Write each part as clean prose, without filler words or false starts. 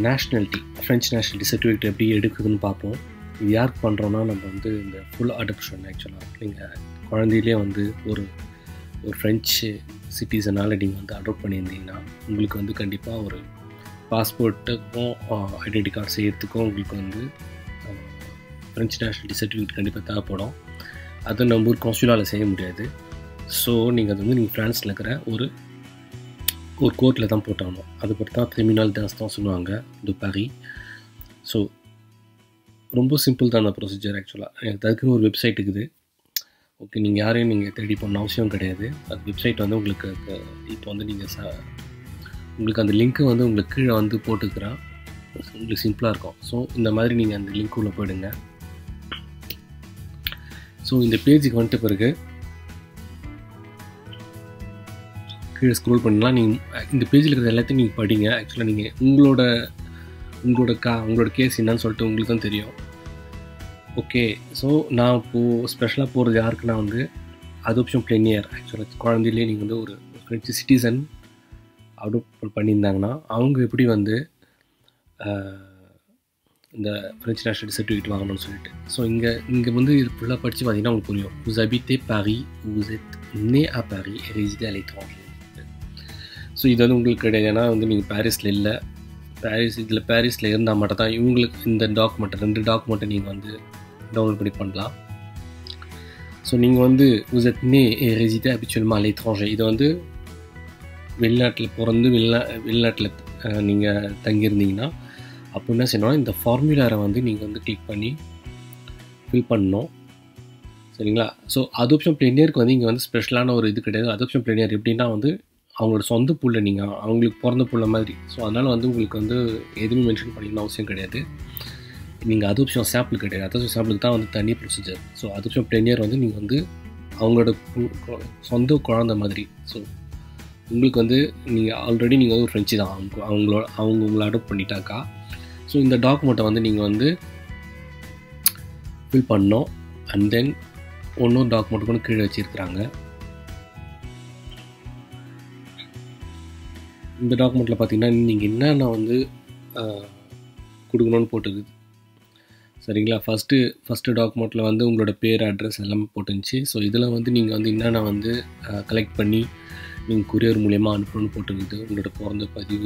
Nationality French nationality certificate எப்படி எடுக்குதுன்னு பார்ப்போம். இது யாருக்கு பண்ணுறோன்னா நம்ம வந்து இந்த ஃபுல் அடாப்ஷன் ஆக்சுவலாக நீங்கள் குழந்தையிலே வந்து ஒரு ஃப்ரெஞ்சு சிட்டிசனால் நீங்கள் வந்து அடாப்ட் பண்ணியிருந்தீங்கன்னா உங்களுக்கு வந்து கண்டிப்பாக ஒரு பாஸ்போர்ட்டுக்கும் ஐடென்டி கார்டு செய்யறதுக்கும் உங்களுக்கு வந்து ஃப்ரெஞ்ச் நேஷ்னாலிட்டி சர்டிஃபிகேட் கண்டிப்பாக தேவைப்படும். அதை நம்ம ஊர் கவுன்சிலால் செய்ய முடியாது. ஸோ நீங்கள் அது வந்து நீங்கள் ஃப்ரான்ஸில் இருக்கிற ஒரு கோர்ட்டில் தான் போட்டாகணும். அது பொறுத்து தான் ட்ரிபியூனல் d'instance சொல்லுவாங்க டு பாரி. ஸோ ரொம்ப சிம்பிள் தான் அந்த ப்ரொசீஜர் ஆக்சுவலாக. எனக்கு அதுக்குன்னு ஒரு வெப்சைட் இருக்குது. ஓகே, நீங்கள் யாரையும் நீங்கள் தேடி போகணும் அவசியம் கிடையாது. அது வெப்சைட் வந்து உங்களுக்கு இப்போ வந்து நீங்கள் உங்களுக்கு அந்த லிங்க்கு வந்து உங்களுக்கு கீழே வந்து போட்டுக்கிறேன். உங்களுக்கு சிம்பிளாக இருக்கும். ஸோ இந்த மாதிரி நீங்கள் அந்த லிங்க் உள்ள போயிடுங்க. ஸோ இந்த பேஜுக்கு வந்துட்ட பிறகு கீழே ஸ்க்ரோல் பண்ணலாம். நீங்கள் இந்த பேஜில் இருக்கிற எல்லாத்தையும் நீங்கள் படிங்க. ஆக்சுவலாக நீங்கள் உங்களோட கேஸ் என்னன்னு சொல்லிட்டு உங்களுக்கு தான் தெரியும். ஓகே, ஸோ நான் இப்போது ஸ்பெஷலாக போகிறது யாருக்குன்னா வந்து அடாப்ஷன் plenière. ஆக்சுவலாக குழந்தையிலே நீங்கள் வந்து ஒரு ஃப்ரெஞ்சு சிட்டிசன் அடாப்ட் பண்ணியிருந்தாங்கன்னா அவங்க எப்படி வந்து இந்த ஃப்ரெஞ்ச் நேஷ்னாலிட்டி சர்டிஃபிகேட் வாங்கணும்னு சொல்லிட்டு. ஸோ இங்கே வந்து இது ஃபுல்லாக படித்து பார்த்தீங்கன்னா உங்களுக்கு புரியும். vous habitez Paris, vous êtes né à Paris et résidez à l'étranger. So இது வந்து உங்களுக்கு கிடையாது. ஏன்னா வந்து நீங்கள் பாரிஸில் இல்லை. பாரிஸில் இருந்தால் மட்டும் தான் இவங்களுக்கு இந்த ரெண்டு டாக்குமெண்ட்டை நீங்கள் வந்து டவுன்லோட் பண்ணி பண்ணலாம். ஸோ நீங்கள் வந்து vous êtes né et résidez habituellement à l'étranger. இது வந்து வெளிநாட்டில் பிறந்து வெளிநாட்டில் நீங்கள் தங்கியிருந்தீங்கன்னா அப்போ என்ன செய்யணும்னா இந்த ஃபார்முலாரை வந்து நீங்கள் வந்து கிளிக் பண்ணி ஃபில் பண்ணணும். சரிங்களா? ஸோ அடாப்ஷன் plenièreக்கு வந்து இங்கே வந்து ஸ்பெஷலான ஒரு இது கிடையாது. அடாப்ஷன் plenière எப்படின்னா வந்து அவங்களோட சொந்த புள்ள, நீங்கள் அவங்களுக்கு பிறந்த புள்ள மாதிரி. ஸோ அதனால் வந்து உங்களுக்கு வந்து எதுவுமே மென்ஷன் பண்ணிக்கணும் அவசியம் கிடையாது. நீங்கள் அடாப்ஷன் சாம்பிள் கிடையாது. அடாப்ஷன் சாம்பிளுக்கு தான் வந்து தனி ப்ரொசீஜர். ஸோ அடாப்ஷன் plenière வந்து நீங்கள் வந்து அவங்களோட சொந்த குழந்தை மாதிரி. ஸோ உங்களுக்கு வந்து நீங்கள் ஆல்ரெடி நீங்கள் வந்து ஒரு ஃப்ரெஞ்சு தான். அவங்க உங்களை அடாப்ட் பண்ணிட்டாக்கா ஸோ இந்த டாக்குமெண்ட்டை வந்து நீங்கள் வந்து ஃபில் பண்ணோம். அண்ட் தென் ஒன்றொரு டாக்குமெண்ட் கூட கீழே வச்சுருக்குறாங்க. இந்த டாக்குமெண்ட்டில் பார்த்தீங்கன்னா நீங்கள் என்னென்ன வந்து கொடுக்கணும்னு போட்டுருக்குது. சரிங்களா? ஃபஸ்ட்டு டாக்குமெண்ட்டில் வந்து உங்களோட பேர், அட்ரஸ் எல்லாமே போட்டுருந்துச்சு. ஸோ இதில் வந்து நீங்கள் வந்து என்னென்ன வந்து கலெக்ட் பண்ணி நீங்கள் கொரியர் மூலயமா அனுப்பணும்னு போட்டுருக்குது. உங்களோட பிறந்த பதிவு,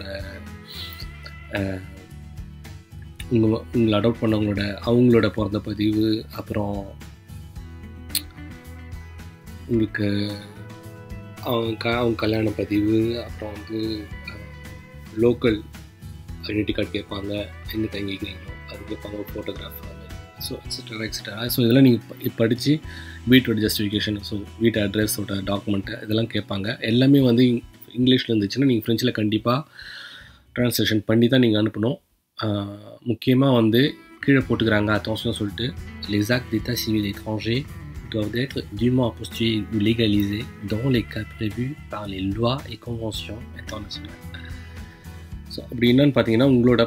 உங்களை அடாப்ட் பண்ணவங்களோட அவங்களோட பிறந்த பதிவு, அப்புறம் உங்களுக்கு அவங்க கல்யாண பதிவு, அப்புறம் வந்து லோக்கல் ஐடென்டி கார்டு கேட்பாங்க, எங்கே தங்கிக்கிறீங்களோ அது கேட்பாங்க, ஃபோட்டோகிராஃப், ஸோ எக்ஸட்ரா. ஸோ இதெல்லாம் நீங்கள் படித்து வீட்டோட ஜஸ்டிஃபிகேஷன், ஸோ வீட்டு அட்ரஸோட டாக்குமெண்ட்டு இதெல்லாம் கேட்பாங்க. எல்லாமே வந்து இங்கிலீஷில் இருந்துச்சுன்னா நீங்கள் ஃப்ரெஞ்சில் கண்டிப்பாக ட்ரான்ஸ்லேஷன் பண்ணி தான் நீங்கள் அனுப்பணும். முக்கியமாக வந்து கீழே போட்டுக்கிறாங்க attention சொல்லிட்டு, les actes d'état civil étranger doivent être dûment apostillés ou légalisés dans les cas prévus par les lois et conventions internationales. So அப்படி என்னன்னு பார்த்தீங்கன்னா உங்களோட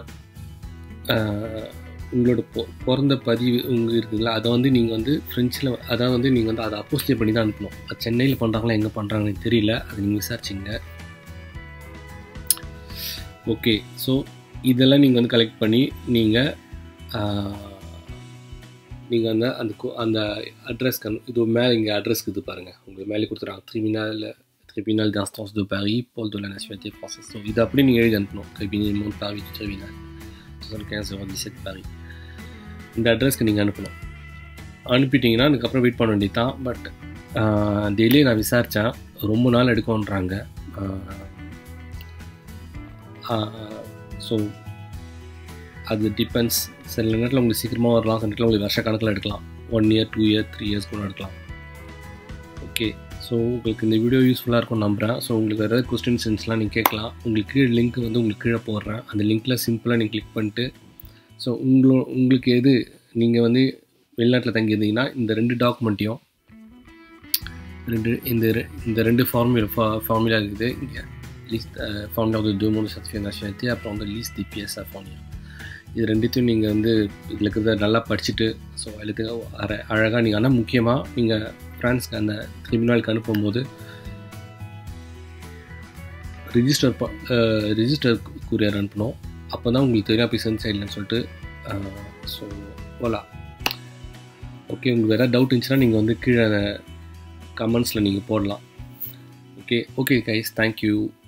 பிறந்த பதிவு இருக்குதுல்ல, அதை வந்து நீங்கள் வந்து ஃப்ரெஞ்சில் அதை வந்து நீங்கள் வந்து அதை அப்போஸ்டில் பண்ணி தான் அனுப்பணும். அது சென்னையில் பண்ணுறாங்களா எங்கே பண்ணுறாங்கன்னு தெரியல, அது நீங்கள் விசாரிச்சிங்க. ஓகே, ஸோ இதெல்லாம் நீங்கள் வந்து கலெக்ட் பண்ணி நீங்கள் வந்து அந்த அட்ரஸ்க்கு இது மேலே இங்கே அட்ரஸ்க்கு இது பாருங்கள், உங்களுக்கு மேலே கொடுத்துருவாங்க tribunal d'instance de Paris, pôle de la nationalité française. So இது அப்படி நீங்கள் எழுதி அனுப்பணும். cabinet de Paris tribunal 75 Paris. இந்த அட்ரஸ்க்கு நீங்கள் அனுப்பணும். அனுப்பிட்டீங்கன்னா அதுக்கப்புறம் வெயிட் பண்ண வேண்டியது தான். பட் டெய்லி நான் விசாரித்தேன், ரொம்ப நாள் எடுக்கும்ன்றாங்க. ஸோ அது டிபெண்ட்ஸ். சில நேரத்தில் உங்களுக்கு சீக்கிரமாக வரலாம், சில நேரத்தில் உங்களுக்கு வருஷ கணக்கில் எடுக்கலாம். 1 year 2 year 3 years கூட எடுக்கலாம். ஓகே, ஸோ உங்களுக்கு இந்த வீடியோ யூஸ்ஃபுல்லாக இருக்கும்னு நம்புகிறேன். ஸோ உங்களுக்கு வேறு ஏதாவது கொஸ்டின்ஸ்லாம் நீங்கள் கேட்கலாம். உங்களுக்கு கீழே லிங்க் வந்து உங்களுக்கு கீழே போடுறேன். அந்த லிங்க்கில் சிம்பிளாக நீங்கள் கிளிக் பண்ணிட்டு ஸோ உங்களுக்கு எது நீங்கள் வந்து வெளிநாட்டில் தங்கியிருந்தீங்கன்னா இந்த 2 டாக்குமெண்ட்டையும் இந்த 2 ஃபார்முலா இருக்குது. இங்கே list formula de demande de certificat de nationalité, அப்புறம் வந்து லிஸ்ட் des pièces à fournir. இது ரெண்டுத்தையும் நீங்கள் வந்து இதில் இருக்கிறத நல்லா படிச்சுட்டு ஸோ அதுக்கு அழகாக நீங்கள், ஆனால் முக்கியமாக நீங்கள் ஃப்ரான்ஸ்க்கு அந்த ட்ரிபியூனலுக்கு அனுப்பும்போது ரிஜிஸ்டர் கூரியர் அனுப்பணும். அப்போ தான் உங்களுக்கு தெரியும் ப்ரெசன்ட் இல்லைன்னு சொல்லிட்டு. So voilà. ஓகே, உங்களுக்கு வேறு டவுட் இருந்துச்சுன்னா நீங்கள் வந்து கீழே கமெண்ட்ஸில் நீங்கள் போடலாம். Okay guys, thank you.